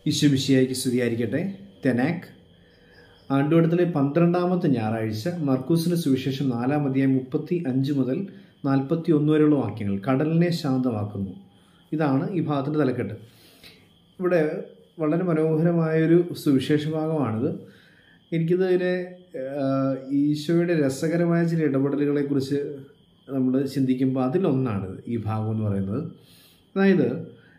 ഈശോമിശിഹായ്ക്ക് സ്തുതിയായിരിക്കട്ടെ. തെനാക് ആണ്ടുവട്ടത്തിലെ 12ാമത്തെ ഞായറാഴ്ച മർക്കൂസിന് സുവിശേഷം 4-ാം അധ്യായം 35 മുതൽ 41 വരെയുള്ള വാക്യങ്ങൾ. കടലിനെ ശാന്തമാക്കുന്നു. ഇതാണ് ഈ ഭാഗത്തിൻ്റെ തലക്കെട്ട്. ഇവിടെ വളരെ മനോഹരമായൊരു സുവിശേഷ ഭാഗമാണിത്. എനിക്കിതിനെ ഈശോയുടെ രസകരമായ ചില ഇടപെടലുകളെക്കുറിച്ച് നമ്മൾ ചിന്തിക്കുമ്പോൾ അതിലൊന്നാണ് ഈ ഭാഗം എന്ന് പറയുന്നത്. അതായത്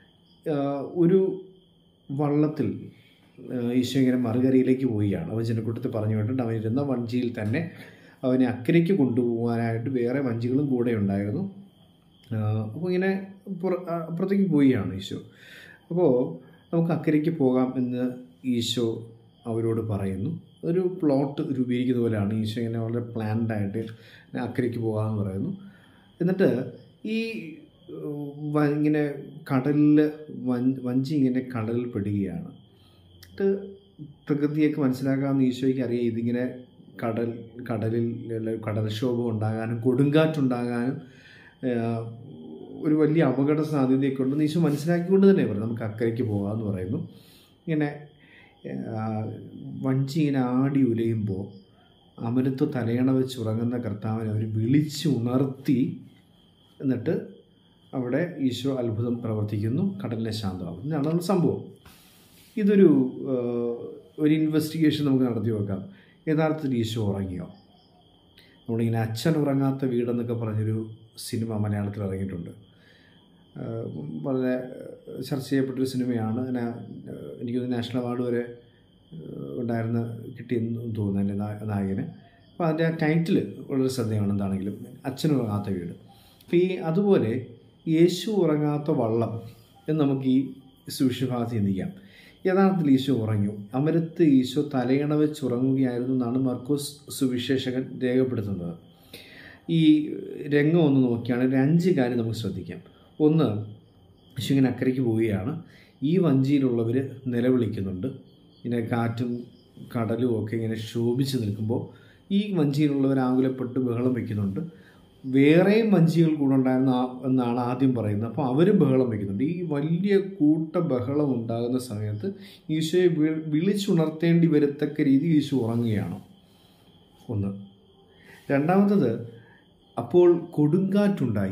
ഒരു വള്ളത്തിൽ ഈശോ ഇങ്ങനെ മറുകരയിലേക്ക് പോവുകയാണ്. അവൻ ജനക്കൂട്ടത്തിൽ പറഞ്ഞു വിട്ടിട്ട് അവനിരുന്ന വഞ്ചിയിൽ തന്നെ അവനെ അക്കരയ്ക്ക് കൊണ്ടുപോകാനായിട്ട് വേറെ വഞ്ചികളും കൂടെ ഉണ്ടായിരുന്നു. അപ്പോൾ ഇങ്ങനെ അപ്പുറത്തേക്ക് പോവുകയാണ് ഈശോ. അപ്പോൾ നമുക്ക് അക്കരയ്ക്ക് പോകാം എന്ന് ഈശോ അവരോട് പറയുന്നു. ഒരു പ്ലോട്ട് രൂപീകരിക്കുന്ന പോലെയാണ് ഈശോ ഇങ്ങനെ വളരെ പ്ലാൻഡായിട്ട് അക്കരയ്ക്ക് പോകാമെന്ന് പറയുന്നു. എന്നിട്ട് ഈ ഇങ്ങനെ കടലിൽ വഞ്ചി ഇങ്ങനെ കടലിൽ പെടുകയാണ്. എന്നിട്ട് പ്രകൃതിയൊക്കെ മനസ്സിലാക്കാമെന്ന് ഈശോയ്ക്ക് അറിയാം. ഇതിങ്ങനെ കടലിൽ കടൽക്ഷോഭം ഉണ്ടാകാനും കൊടുങ്കാറ്റുണ്ടാകാനും ഒരു വലിയ അപകട സാധ്യതയൊക്കെ ഉണ്ടെന്ന് ഈശോ മനസ്സിലാക്കിക്കൊണ്ട് തന്നെ പറയും നമുക്ക് അക്കരയ്ക്ക് പോകാമെന്ന് പറയുന്നു. ഇങ്ങനെ വഞ്ചി ഇങ്ങനെ ആടി ഉലയുമ്പോൾ അമരത്ത് തലയണ വെച്ച് ഉറങ്ങുന്ന കർത്താവിനെ അവർ വിളിച്ച് ഉണർത്തി. എന്നിട്ട് അവിടെ ഈശോ അത്ഭുതം പ്രവർത്തിക്കുന്നു, കടലിനെ ശാന്തമാകും. ഇതാണ് സംഭവം. ഇതൊരു ഇൻവെസ്റ്റിഗേഷൻ നമുക്ക് നടത്തി വെക്കാം. യഥാർത്ഥത്തിൽ ഈശോ ഉറങ്ങിയോ? നമ്മളിങ്ങനെ അച്ഛൻ ഉറങ്ങാത്ത വീടെന്നൊക്കെ പറഞ്ഞൊരു സിനിമ മലയാളത്തിൽ ഇറങ്ങിയിട്ടുണ്ട്. വളരെ ചർച്ച ചെയ്യപ്പെട്ടൊരു സിനിമയാണ്. എനിക്കൊന്ന് നാഷണൽ അവാർഡ് വരെ കിട്ടിയെന്ന് തോന്നുന്നു എൻ്റെ നായകന്. അപ്പോൾ അതിൻ്റെ ടൈറ്റിൽ വളരെ ശ്രദ്ധയാണ്. എന്താണെങ്കിലും അച്ഛൻ ഉറങ്ങാത്ത വീട്. അപ്പോൾ അതുപോലെ യേശു ഉറങ്ങാത്ത വള്ളം എന്ന് നമുക്ക് ഈ സുവിശേഷഭാഗത്ത് ചിന്തിക്കാം. യഥാർത്ഥത്തിൽ ഈശോ ഉറങ്ങി. അമരത്ത് ഈശോ തലയണ വെച്ച് ഉറങ്ങുകയായിരുന്നു എന്നാണ് മർക്കോസ് സുവിശേഷകൻ രേഖപ്പെടുത്തുന്നത്. ഈ രംഗം ഒന്ന് നോക്കിയാണെങ്കിൽ 5 കാര്യം നമുക്ക് ശ്രദ്ധിക്കാം. ഒന്ന്, ഈശോ ഇങ്ങനെ അക്കരയ്ക്ക് പോവുകയാണ്. ഈ വഞ്ചിയിലുള്ളവർ നിലവിളിക്കുന്നുണ്ട്. ഇങ്ങനെ കാറ്റും കടലും ഒക്കെ ഇങ്ങനെ ശോഭിച്ച് നിൽക്കുമ്പോൾ ഈ വഞ്ചിയിലുള്ളവർ ആകുലപ്പെട്ട് ബഹളം വയ്ക്കുന്നുണ്ട്. വേറെയും വഞ്ചികൾ കൂടെ ഉണ്ടായിരുന്ന എന്നാണ് ആദ്യം പറയുന്നത്. അപ്പോൾ അവരും ബഹളം വയ്ക്കുന്നുണ്ട്. ഈ വലിയ കൂട്ട ബഹളം ഉണ്ടാകുന്ന സമയത്ത് ഈശോയെ വിളിച്ചുണർത്തേണ്ടി വരത്തക്ക രീതിയിൽ ഈശോ ഉറങ്ങുകയാണ്. ഒന്ന്. രണ്ടാമത്തത്, അപ്പോൾ കൊടുങ്കാറ്റുണ്ടായി.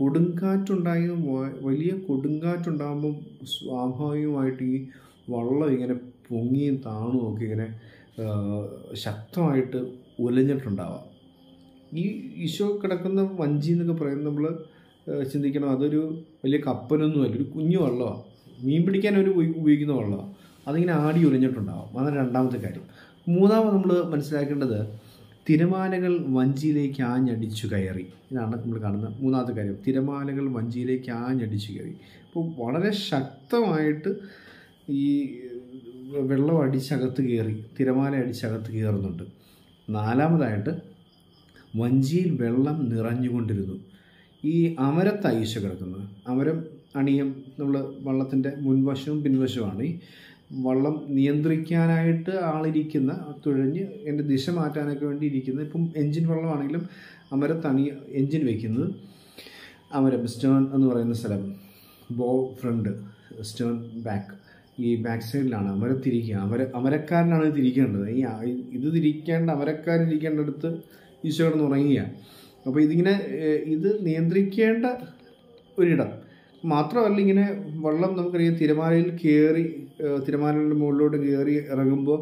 വലിയ കൊടുങ്കാറ്റുണ്ടാകുമ്പം സ്വാഭാവികമായിട്ട് ഈ വള്ളം ഇങ്ങനെ പൊങ്ങിയും താണും ഒക്കെ ഇങ്ങനെ ശക്തമായിട്ട് ഉലഞ്ഞിട്ടുണ്ടാവാം. ഈ ഈശോ കിടക്കുന്ന വഞ്ചി എന്നൊക്കെ പറയുന്നത് നമ്മൾ ചിന്തിക്കണം, അതൊരു വലിയ കപ്പലൊന്നുമല്ല, ഒരു കുഞ്ഞു വള്ളമാണ്. മീൻ പിടിക്കാൻ ഒരു ഉപയോഗിക്കുന്ന വള്ളമാണ്. അതിങ്ങനെ ആടി ഉലഞ്ഞിട്ടുണ്ടാവും. അതാണ് രണ്ടാമത്തെ കാര്യം. മൂന്നാമത് നമ്മൾ മനസ്സിലാക്കേണ്ടത്, തിരമാലകൾ വഞ്ചിയിലേക്ക് ആഞ്ഞടിച്ചു കയറി. ഇതാണ് നമ്മൾ കാണുന്ന മൂന്നാമത്തെ കാര്യം. തിരമാലകൾ വഞ്ചിയിലേക്ക് ആഞ്ഞടിച്ചു കയറി. അപ്പോൾ വളരെ ശക്തമായിട്ട് ഈ വെള്ളം അടിച്ചകത്ത് കയറി, തിരമാല അടിച്ചകത്ത് കയറുന്നുണ്ട്. നാലാമതായിട്ട്, വഞ്ചിയിൽ വെള്ളം നിറഞ്ഞുകൊണ്ടിരുന്നു. ഈ അമരത്താണ് ഈശോ കിടക്കുന്നത്. അമരം അണിയം നമ്മൾ വള്ളത്തിൻ്റെ മുൻവശവും പിൻവശവുമാണ്. ഈ വള്ളം നിയന്ത്രിക്കാനായിട്ട് ആളിരിക്കുന്ന, തുഴഞ്ഞ് എൻ്റെ ദിശ മാറ്റാനൊക്കെ വേണ്ടി ഇരിക്കുന്നത്. ഇപ്പം എൻജിൻ വെള്ളമാണെങ്കിലും അമരത്താണ് എൻജിൻ വയ്ക്കുന്നത്. അമരം സ്റ്റേൺ എന്ന് പറയുന്ന സ്ഥലം, ബോ ഫ്രണ്ട്, സ്റ്റേൺ ബാക്ക്, ഈ ബാക്ക് സൈഡിലാണ് അമരത്തിരിക്കുക. അമരക്കാരനാണ് ഇത് തിരിക്കേണ്ടത്. ഇത് തിരിക്കേണ്ട അമരക്കാരിരിക്കേണ്ടടുത്ത് ഈശോ കിടന്ന് ഉറങ്ങുകയാണ്. അപ്പോൾ ഇത് നിയന്ത്രിക്കേണ്ട ഒരിടം മാത്രമല്ല. ഇങ്ങനെ വള്ളം നമുക്കറിയാം തിരമാലയുടെ മുകളിലോട്ട് കയറി ഇറങ്ങുമ്പോൾ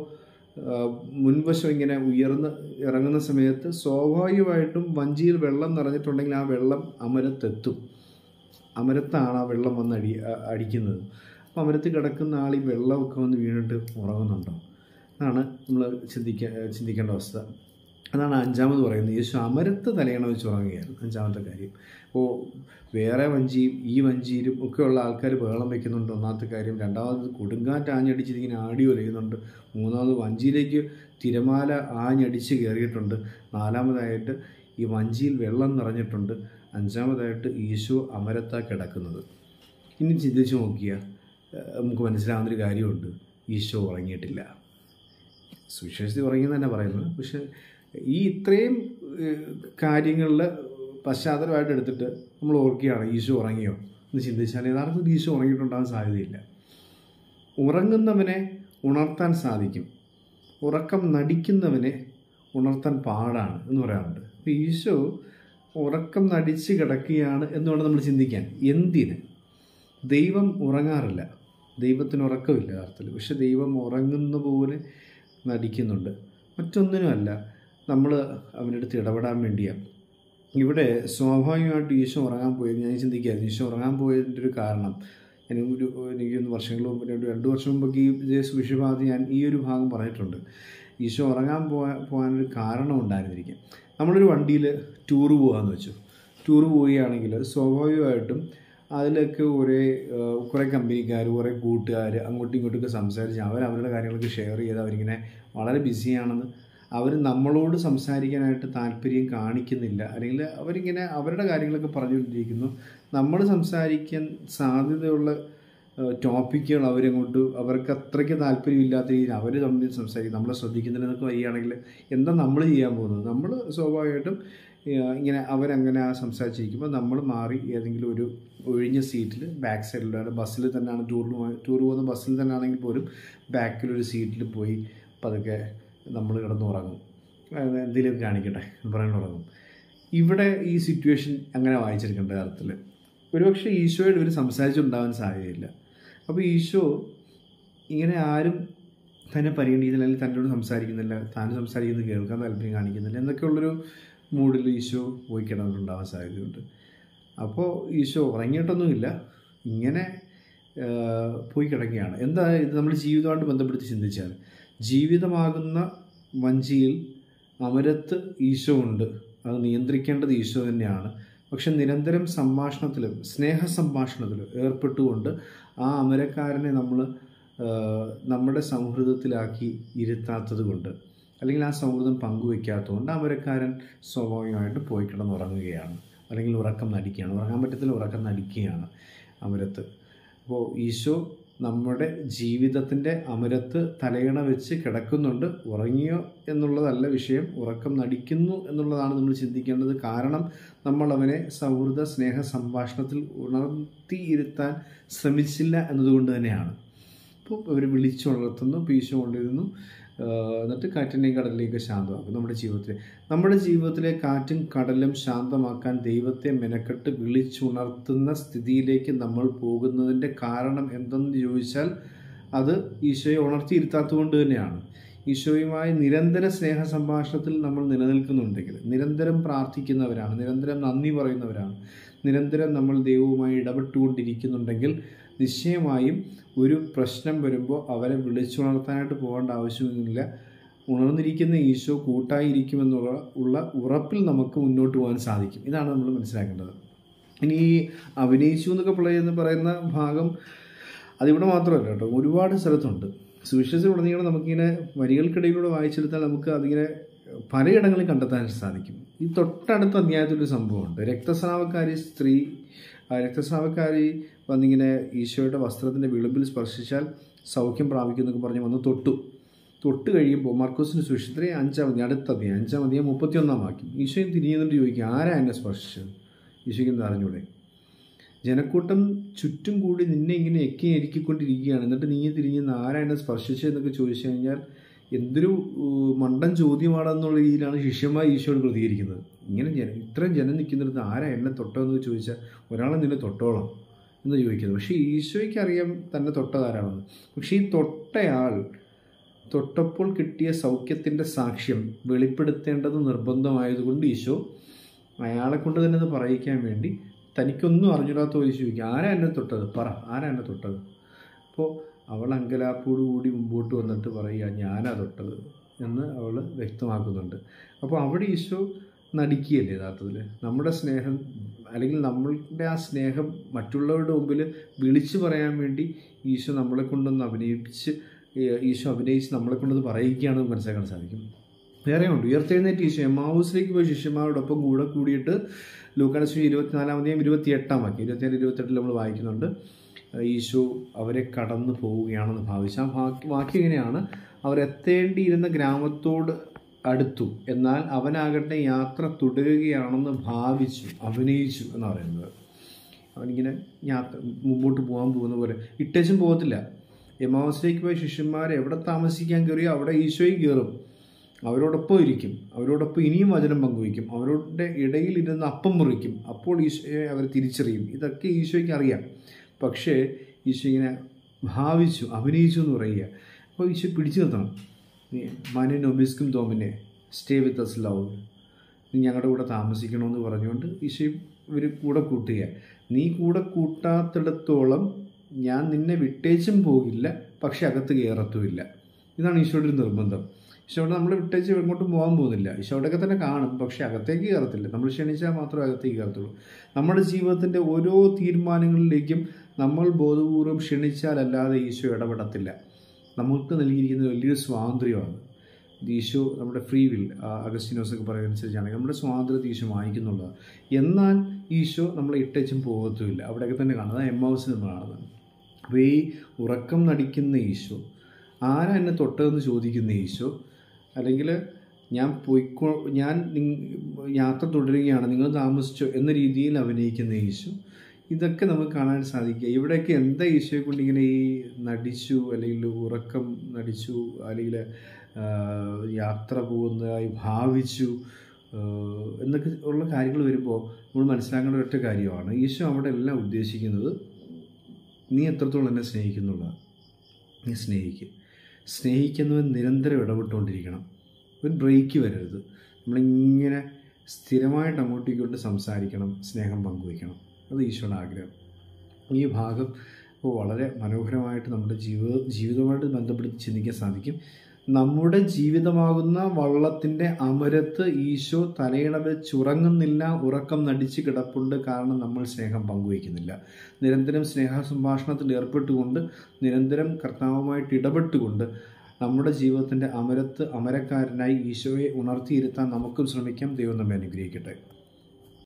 മുൻവശം ഇങ്ങനെ ഉയർന്ന് ഇറങ്ങുന്ന സമയത്ത് സ്വാഭാവികമായിട്ടും വഞ്ചിയിൽ വെള്ളം നിറഞ്ഞിട്ടുണ്ടെങ്കിൽ ആ വെള്ളം അമരത്തെത്തും. അമരത്താണ് ആ വെള്ളം വന്ന് അടിക്കുന്നത്. അപ്പോൾ അമരത്ത് കിടക്കുന്ന ആൾ ഈ വെള്ളമൊക്കെ വന്ന് വീണിട്ട് ഉറങ്ങുന്നുണ്ടോ? അതാണ് നമ്മൾ ചിന്തിക്കേണ്ട അവസ്ഥ. അതാണ് അഞ്ചാമത് പറയുന്നത്. യേശു അമരത്ത് തലയണ വെച്ച് ഉറങ്ങുകയായിരുന്നു. അഞ്ചാമത്തെ കാര്യം. അപ്പോൾ വേറെ വഞ്ചിയും ഈ വഞ്ചിയിലും ഒക്കെയുള്ള ആൾക്കാർ ബഹളം വയ്ക്കുന്നുണ്ട്. ഒന്നാമത്തെ കാര്യം. രണ്ടാമത്, കൊടുങ്കാറ്റ് ആഞ്ഞടിച്ചിരിങ്ങനെ ആടി ഒലയുന്നുണ്ട്. മൂന്നാമത്, വഞ്ചിയിലേക്ക് തിരമാല ആഞ്ഞടിച്ച് കയറിയിട്ടുണ്ട്. നാലാമതായിട്ട്, ഈ വഞ്ചിയിൽ വെള്ളം നിറഞ്ഞിട്ടുണ്ട്. അഞ്ചാമതായിട്ട്, ഈശോ അമരത്താണ് കിടക്കുന്നത്. ഇനി ചിന്തിച്ച് നോക്കിയാൽ നമുക്ക് മനസ്സിലാവുന്നൊരു കാര്യമുണ്ട്. ഈശോ ഉറങ്ങിയിട്ടില്ല. സുവിശേഷത്തിൽ ഉറങ്ങിയെന്ന് തന്നെ പറയുന്നത്. പക്ഷേ ഈ ഇത്രയും കാര്യങ്ങളിൽ പശ്ചാത്തലമായിട്ട് എടുത്തിട്ട് നമ്മൾ ഓർക്കുകയാണ് ഈശോ ഉറങ്ങിയോ എന്ന് ചിന്തിച്ചാൽ യഥാർത്ഥത്തിൽ ഈശോ ഉറങ്ങിയിട്ടുണ്ടാകാൻ സാധ്യതയില്ല. ഉറങ്ങുന്നവനെ ഉണർത്താൻ സാധിക്കും, ഉറക്കം നടിക്കുന്നവനെ ഉണർത്താൻ പാടാണ് എന്ന് പറയാറുണ്ട്. അപ്പോൾ ഈശോ ഉറക്കം നടിച്ച് കിടക്കുകയാണ് എന്ന് വേണം നമ്മൾ ചിന്തിക്കാൻ. എന്തിന്? ദൈവം ഉറങ്ങാറില്ല, ദൈവത്തിന് ഉറക്കമില്ല അർത്ഥത്തിൽ. പക്ഷെ ദൈവം ഉറങ്ങുന്ന പോലെ നടിക്കുന്നുണ്ട്. മറ്റൊന്നിനുമല്ല, നമ്മൾ അവൻ്റെ അടുത്ത് ഇടപെടാൻ വേണ്ടിയാണ്. ഇവിടെ സ്വാഭാവികമായിട്ട് ഈശോ ഉറങ്ങാൻ പോയത് ഞാൻ ചിന്തിക്കുകയായിരുന്നു. ഈശോ ഉറങ്ങാൻ പോയതിൻ്റെ ഒരു കാരണം, എനിക്കൊന്ന് വർഷങ്ങൾ മുമ്പ് 2 വർഷം മുമ്പൊക്കെ ഈ സുവിശേഷഭാഗത്ത് ഞാൻ ഈ ഒരു ഭാഗം പറഞ്ഞിട്ടുണ്ട്. ഈശോ ഉറങ്ങാൻ പോകാനൊരു കാരണം ഉണ്ടായിരുന്നിരിക്കും. നമ്മളൊരു വണ്ടിയിൽ ടൂറ് പോകാമെന്ന് വെച്ചു. ടൂറ് പോവുകയാണെങ്കിൽ സ്വാഭാവികമായിട്ടും അതിലൊക്കെ കുറേ കമ്പനിക്കാർ, കുറേ കൂട്ടുകാർ അങ്ങോട്ടും ഇങ്ങോട്ടൊക്കെ സംസാരിച്ച് അവരുടെ കാര്യങ്ങളൊക്കെ ഷെയർ ചെയ്ത് അവരിങ്ങനെ വളരെ ബിസിയാണെന്ന് അവർ നമ്മളോട് സംസാരിക്കാനായിട്ട് താല്പര്യം കാണിക്കുന്നില്ല, അല്ലെങ്കിൽ അവരിങ്ങനെ അവരുടെ കാര്യങ്ങളൊക്കെ പറഞ്ഞുകൊണ്ടിരിക്കുന്നു. നമ്മൾ സംസാരിക്കാൻ സാധ്യതയുള്ള ടോപ്പിക്കുകൾ അവർക്ക് അത്രയ്ക്ക് താല്പര്യമില്ലാത്ത രീതിയിൽ അവർ തമ്മിൽ സംസാരിക്കും. നമ്മളെ ശ്രദ്ധിക്കുന്നതിനൊക്കെ വരികയാണെങ്കിൽ എന്താ നമ്മൾ ചെയ്യാൻ പോകുന്നത്? നമ്മൾ സ്വാഭാവികമായിട്ടും ഇങ്ങനെ അവരങ്ങനെ സംസാരിച്ചിരിക്കുമ്പോൾ നമ്മൾ മാറി ഏതെങ്കിലും ഒരു ഒഴിഞ്ഞ സീറ്റിൽ ബാക്ക് സൈഡിലാണ്, ബസ്സിൽ തന്നെയാണ് ടൂർ പോകുന്ന ബസ്സിൽ തന്നെ ആണെങ്കിൽ പോലും ബാക്കിലൊരു സീറ്റിൽ പോയി പതുക്കെ നമ്മൾ കിടന്നുറങ്ങും, എന്തെങ്കിലും കാണിക്കട്ടെ എന്ന് പറയാൻ ഉറങ്ങും. ഇവിടെ ഈ സിറ്റുവേഷൻ അങ്ങനെ വായിച്ചെടുക്കേണ്ട കാര്യത്തിൽ ഒരുപക്ഷെ ഈശോയോട് ഇവർ സംസാരിച്ചുണ്ടാകാൻ സാധ്യതയില്ല. അപ്പോൾ ഈശോ ഇങ്ങനെ ആരും തന്നെ പരിഗണിക്കുന്നില്ല, അല്ലെങ്കിൽ തന്നോട് സംസാരിക്കുന്നില്ല, താൻ സംസാരിക്കുന്നത് കേൾക്കാൻ താല്പര്യം കാണിക്കുന്നില്ല എന്നൊക്കെയുള്ളൊരു മൂഡിൽ ഈശോ പോയി കിടന്നിട്ടുണ്ടാകാൻ സാധ്യതയുണ്ട്. അപ്പോൾ ഈശോ ഉറങ്ങിയിട്ടൊന്നുമില്ല, ഇങ്ങനെ പോയി കിടക്കുകയാണ്. എന്താ ഇത് നമ്മൾ ജീവിതമായിട്ട് ബന്ധപ്പെടുത്തി ചിന്തിച്ചാൽ, ജീവിതമാകുന്ന വഞ്ചിയിൽ അമരത്ത് ഈശോ ഉണ്ട്, അത് നിയന്ത്രിക്കേണ്ടത് ഈശോ തന്നെയാണ്. പക്ഷെ നിരന്തരം സംഭാഷണത്തിലും സ്നേഹസംഭാഷണത്തിലും ഏർപ്പെട്ടുകൊണ്ട് ആ അമരക്കാരനെ നമ്മൾ നമ്മുടെ സൗഹൃദത്തിലാക്കി ഇരുത്താത്തത് കൊണ്ട്, അല്ലെങ്കിൽ ആ സൗഹൃദം പങ്കുവയ്ക്കാത്തതുകൊണ്ട് അമരക്കാരൻ സ്വാഭാവികമായിട്ട് പോയി കിടന്നുറങ്ങുകയാണ്, അല്ലെങ്കിൽ ഉറക്കം നടിക്കുകയാണ്. ഉറങ്ങാൻ പറ്റത്തില്ല, ഉറക്കം നടിക്കുകയാണ് അമരത്ത്. അപ്പോൾ ഈശോ നമ്മുടെ ജീവിതത്തിൻ്റെ അമരത്ത് തലയിണ വെച്ച് കിടക്കുന്നുണ്ട്. ഉറങ്ങിയോ എന്നുള്ളതല്ല വിഷയം, ഉറക്കം നടിക്കുന്നു എന്നുള്ളതാണ് നമ്മൾ ചിന്തിക്കേണ്ടത്. കാരണം നമ്മൾ അവനെ സൗഹൃദ സ്നേഹ സംഭാഷണത്തിൽ ഉണർത്തിയിരുത്താൻ ശ്രമിച്ചില്ല എന്നതുകൊണ്ട് തന്നെയാണ്. അപ്പോൾ അവർ വിളിച്ചുണർത്തുന്നു, ഈശോ കൊണ്ടിരുന്നു, എന്നിട്ട് കാറ്റിനെയും കടലിനെയൊക്കെ ശാന്തമാക്കും. നമ്മുടെ ജീവിതത്തിലെ കാറ്റും കടലും ശാന്തമാക്കാൻ ദൈവത്തെ മെനക്കെട്ട് വിളിച്ചുണർത്തുന്ന സ്ഥിതിയിലേക്ക് നമ്മൾ പോകുന്നതിൻ്റെ കാരണം എന്തെന്ന് ചോദിച്ചാൽ അത് ഈശോയെ ഉണർത്തിയിരുത്താത്തത് കൊണ്ട് തന്നെയാണ്. ഈശോയുമായി നിരന്തര സ്നേഹ സംഭാഷണത്തിൽ നമ്മൾ നിലനിൽക്കുന്നുണ്ടെങ്കിൽ, നിരന്തരം പ്രാർത്ഥിക്കുന്നവരാണ്, നിരന്തരം നന്ദി പറയുന്നവരാണ്, നിരന്തരം നമ്മൾ ദൈവവുമായി ഇടപെട്ടുകൊണ്ടിരിക്കുന്നുണ്ടെങ്കിൽ നിശ്ചയമായും ഒരു പ്രശ്നം വരുമ്പോൾ അവരെ വിളിച്ചുണർത്താനായിട്ട് പോകേണ്ട ആവശ്യമില്ല. ഉണർന്നിരിക്കുന്ന ഈശോ കൂട്ടായിരിക്കുമെന്നുള്ള ഉറപ്പിൽ നമുക്ക് മുന്നോട്ട് പോകാൻ സാധിക്കും. ഇതാണ് നമ്മൾ മനസ്സിലാക്കേണ്ടത്. ഇനി ഈ അഭിനയിച്ചു എന്നൊക്കെ പറയുന്ന ഭാഗം അതിവിടെ മാത്രമല്ല കേട്ടോ, ഒരുപാട് സ്ഥലത്തുണ്ട്. സുവിശേഷത്തിലുടനീളം നമുക്കിങ്ങനെ വരികൾക്കിടയിലൂടെ വായിച്ചെടുത്താൽ നമുക്ക് അതിങ്ങനെ പലയിടങ്ങളിൽ കണ്ടെത്താൻ സാധിക്കും. ഈ തൊട്ടടുത്ത അധ്യായത്തിലൊരു സംഭവമുണ്ട്. രക്തസ്രാവക്കാരി വന്നിങ്ങനെ ഈശോയുടെ വസ്ത്രത്തിൻ്റെ വിളിമ്പിൽ സ്പർശിച്ചാൽ സൗഖ്യം പ്രാപിക്കുമെന്നൊക്കെ പറഞ്ഞ് വന്ന് തൊട്ട് കഴിയുമ്പോൾ മർക്കോസിൻ്റെ സുവിശേഷത്തിലെ 5-ാം അടുത്ത അധ്യായം 5-ാം അധ്യായം 31-ാം വാക്യം ഈശോയും തിരിഞ്ഞുകൊണ്ട് ചോദിക്കും, ആരാ എന്നെ സ്പർശിച്ചത്? ഈശോയ്ക്ക് എന്താ അറിഞ്ഞൂടെ? ജനക്കൂട്ടം ചുറ്റും കൂടി നിന്നെ ഇങ്ങനെ ഞെക്കിക്കൊണ്ടിരിക്കുകയാണ്, എന്നിട്ട് നീ തിരിഞ്ഞ് ആരാ എന്നെ സ്പർശിച്ചതെന്നൊക്കെ ചോദിച്ചു കഴിഞ്ഞാൽ എന്തൊരു മണ്ടൻ ചോദ്യമാണെന്നുള്ള രീതിയിലാണ് ശിഷ്യന്മാർ ഈശോയോട് പ്രതികരിക്കുന്നത്. ഇത്രയും ജനം നിൽക്കുന്നിടത്ത് ആരാ എന്നെ തൊട്ടതെന്ന് ചോദിച്ചാൽ ഒരാളെ നിന്നെ തൊട്ടോളാം എന്ന് ചോദിക്കുന്നത്. പക്ഷേ ഈശോയ്ക്ക് അറിയാം തന്നെ തൊട്ടതാരാണെന്ന്. പക്ഷേ ഈ തൊട്ടയാൾ തൊട്ടപ്പോൾ കിട്ടിയ സൗഖ്യത്തിൻ്റെ സാക്ഷ്യം വെളിപ്പെടുത്തേണ്ടത് നിർബന്ധമായതുകൊണ്ട് ഈശോ അയാളെ കൊണ്ട് തന്നെ അത് പറയിക്കാൻ വേണ്ടി തനിക്കൊന്നും അറിഞ്ഞിടാത്ത പോലെ ചോദിക്കുക, ആരാ എന്നെ തൊട്ടത്? ആരാ എന്നെ തൊട്ടത്? അപ്പോൾ അവൾ അങ്കലാപ്പോടുകൂടി മുമ്പോട്ട് വന്നിട്ട് പറയുക, ഞാനാ തൊട്ടത് എന്ന് അവൾ വ്യക്തമാക്കുന്നുണ്ട്. അപ്പോൾ അവിടെ ഈശോ നടിക്കുകയല്ലേ യഥാർത്ഥത്തിൽ. നമ്മുടെ സ്നേഹം, അല്ലെങ്കിൽ നമ്മളുടെ ആ സ്നേഹം മറ്റുള്ളവരുടെ മുമ്പിൽ വിളിച്ചു പറയാൻ വേണ്ടി ഈശോ നമ്മളെ കൊണ്ടൊന്ന് അഭിനയിച്ച് നമ്മളെ കൊണ്ടത് പറയിക്കുകയാണെന്ന് മനസ്സിലാക്കാൻ സാധിക്കും. വേറെ ഉണ്ട്. ഉയർത്തെഴുന്നേറ്റ് ഈശോ എമ്മാവൂസിലേക്ക് പോയി ശിഷ്യന്മാരോടൊപ്പം കൂടിയിട്ട് ലൂക്കായുടെ സുവിശേഷം 24-ാം അധ്യായം 28-ാം വാക്യം 27-28 നമ്മൾ വായിക്കുന്നുണ്ട്. ഈശോ അവരെ കടന്നു പോവുകയാണെന്ന് ഭാവിച്ചു. ആ വാക്യം ഇങ്ങനെയാണ്: അവരെത്തേണ്ടിയിരുന്ന ഗ്രാമത്തോട് അടുത്തു, എന്നാൽ അവനാകട്ടെ യാത്ര തുടരുകയാണെന്ന് അഭിനയിച്ചു എന്ന് പറയുന്നത്. അവനിങ്ങനെ മുമ്പോട്ട് പോകാൻ പോകുന്ന പോലെ ഇട്ടേച്ചും പോകത്തില്ല. എമ്മാവസിലേക്ക് പോയ ശിഷ്യന്മാർ എവിടെ താമസിക്കാൻ കയറിയോ അവിടെ ഈശോയും കയറും, അവരോടൊപ്പം ഇരിക്കും, അവരോടൊപ്പം ഇനിയും വചനം പങ്കുവയ്ക്കും, അവരുടെ ഇടയിൽ ഇരുന്ന് അപ്പം മുറിക്കും. അപ്പോൾ ഈശോയെ അവർ തിരിച്ചറിയും. ഇതൊക്കെ ഈശോയ്ക്ക് അറിയാം. പക്ഷേ ഈശോ ഇങ്ങനെ ഭാവിച്ചു, അഭിനയിച്ചു എന്ന് പറയുക. അപ്പോൾ ഈശോ പിടിച്ചു നിർത്തണം. മാനെ നൊബിസ്കും തോമിനെ സ്റ്റേ വിത്ത് അസ് ലവ്, നീ ഞങ്ങളുടെ കൂടെ താമസിക്കണമെന്ന് പറഞ്ഞുകൊണ്ട് ഈശോ ഇവർ കൂടെ കൂട്ടുക. നീ കൂടെ കൂട്ടാത്തിടത്തോളം ഞാൻ നിന്നെ വിട്ടേച്ചും പോകില്ല, പക്ഷെ അകത്ത് കയറത്തുമില്ല. ഇതാണ് ഈശോയുടെ ഒരു നിർബന്ധം. ഈശോയുടെ നമ്മളെ വിട്ടേച്ച് എങ്ങോട്ടും പോകാൻ പോകുന്നില്ല. ഈശോയുടെയൊക്കെ തന്നെ കാണും, പക്ഷെ അകത്തേക്ക് കയറത്തില്ല. നമ്മൾ ക്ഷണിച്ചാൽ മാത്രമേ അകത്തേക്ക് കയറത്തുള്ളൂ. നമ്മുടെ ജീവിതത്തിൻ്റെ ഓരോ തീരുമാനങ്ങളിലേക്കും നമ്മൾ ബോധപൂർവം ക്ഷണിച്ചാലല്ലാതെ ഈശോ ഇടപെടത്തില്ല. നമുക്ക് നൽകിയിരിക്കുന്ന വലിയൊരു സ്വാതന്ത്ര്യമാണ്. ഈശോ നമ്മുടെ ഫ്രീ വിൽ, അഗസ്റ്റിനോസൊക്കെ പറയുന്നതനുസരിച്ചാണെങ്കിൽ നമ്മുടെ സ്വാതന്ത്ര്യത്തെ ഈശോ വാങ്ങിക്കുന്നുള്ളതാണ്. എന്നാൽ ഈശോ നമ്മളെ ഇട്ടേച്ചും പോകത്തുമില്ല. അവിടെയൊക്കെ തന്നെ കാണുന്നത് എമ്മാവസിൽ നിന്ന് കാണുന്നത്. അപ്പോൾ ഈ ഉറക്കം നടിക്കുന്ന ഈശോ, ആരാ എന്നെ തൊട്ടതെന്ന് ചോദിക്കുന്ന ഈശോ, അല്ലെങ്കിൽ ഞാൻ യാത്ര തുടരുകയാണ്, നിങ്ങൾ താമസിച്ചോ എന്ന രീതിയിൽ അഭിനയിക്കുന്ന ഈശോ, ഇതൊക്കെ നമുക്ക് കാണാൻ സാധിക്കുക. ഇവിടെയൊക്കെ എന്താ ഈശോയെ കൊണ്ട് ഇങ്ങനെ ഈ നടിച്ചു, അല്ലെങ്കിൽ ഉറക്കം നടിച്ചു, അല്ലെങ്കിൽ യാത്ര പോകുന്നതായി ഭാവിച്ചു എന്നൊക്കെ ഉള്ള കാര്യങ്ങൾ വരുമ്പോൾ നമ്മൾ മനസ്സിലാക്കേണ്ട ഒരൊറ്റ കാര്യമാണ്, ഈശോ അവിടെ എല്ലാം ഉദ്ദേശിക്കുന്നത് നീ എത്രത്തോളം എന്നെ സ്നേഹിക്കുന്നുള്ളതാണ്. നീ സ്നേഹിക്കുന്നവൻ നിരന്തരം ഇടപെട്ടുകൊണ്ടിരിക്കണം. ഒരു ബ്രേക്ക് വരരുത്. നമ്മളിങ്ങനെ സ്ഥിരമായിട്ട് അങ്ങോട്ടും ഇങ്ങോട്ടും സംസാരിക്കണം, സ്നേഹം പങ്കുവയ്ക്കണം. അത് ഈശോയുടെ ആഗ്രഹം. ഈ ഭാഗം അപ്പോൾ വളരെ മനോഹരമായിട്ട് നമ്മുടെ ജീവിതവുമായിട്ട് ബന്ധപ്പെടുത്തി ചിന്തിക്കാൻ സാധിക്കും. നമ്മുടെ ജീവിതമാകുന്ന വള്ളത്തിൻ്റെ അമരത്ത് ഈശോ തലയിണ വെച്ചുറങ്ങുന്നില്ല, ഉറക്കം നടിച്ച് കിടപ്പുണ്ട്. കാരണം നമ്മൾ സ്നേഹം പങ്കുവയ്ക്കുന്നില്ല. നിരന്തരം സ്നേഹ സംഭാഷണത്തിൽ ഏർപ്പെട്ടുകൊണ്ട്, നിരന്തരം കർത്താവുമായിട്ട് ഇടപെട്ടുകൊണ്ട് നമ്മുടെ ജീവിതത്തിൻ്റെ അമരത്ത് അമരക്കാരനായി ഈശോയെ ഉണർത്തിയിരുത്താൻ നമുക്കും ശ്രമിക്കാം. ദൈവം നമ്മെ അനുഗ്രഹിക്കട്ടെ.